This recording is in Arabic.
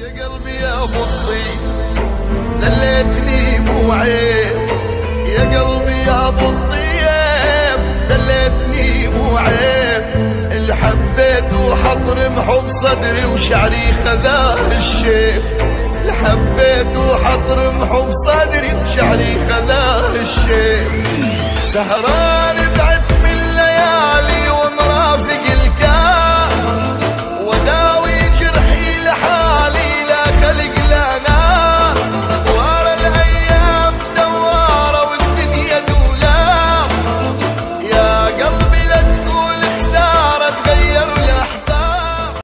يا قلبي يا ابو الطيب دليتني مو عيب، يا قلبي يا ابو الطيب دليتني مو عيب، اللي حبيت وحط رمحه بصدري وشعري خذاه الشيب، اللي حبيت وحط رمحه بصدري وشعري خذاه الشيب، سهران